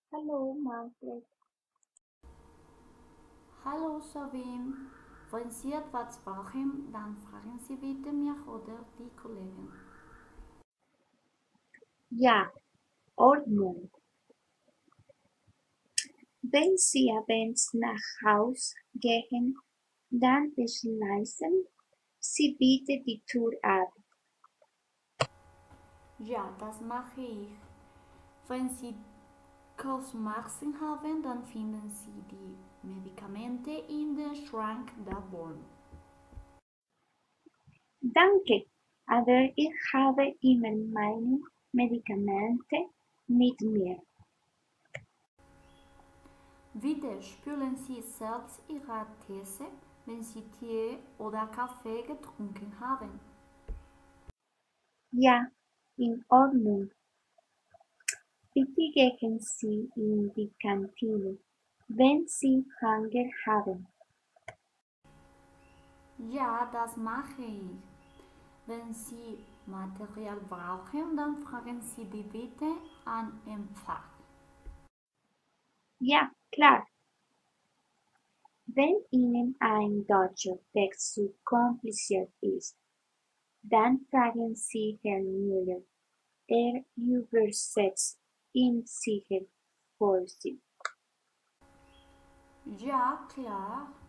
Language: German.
Hallo Margret. Hallo Sabine, wenn Sie etwas brauchen, dann fragen Sie bitte mich oder die Kollegen. Ja, Ordnung. Wenn Sie abends nach Haus gehen, dann verschließen Sie bitte die Tür ab. Ja, das mache ich. Wenn Sie Kopfschmerzen haben, dann finden Sie die Medikamente in der Schrank davor. Danke, aber ich habe immer meine Medikamente mit mir. Bitte spülen Sie selbst Ihre Tasse, wenn Sie Tee oder Kaffee getrunken haben. Ja, in Ordnung. Bitte gehen Sie in die Kantine, wenn Sie Hunger haben. Ja, das mache ich. Wenn Sie Material brauchen, dann fragen Sie die bitte an Empfang. Ja, klar. Wenn Ihnen ein deutscher Text zu kompliziert ist, dann fragen Sie Herrn Müller, er übersetzt ihn sicher für Sie. Ja, klar.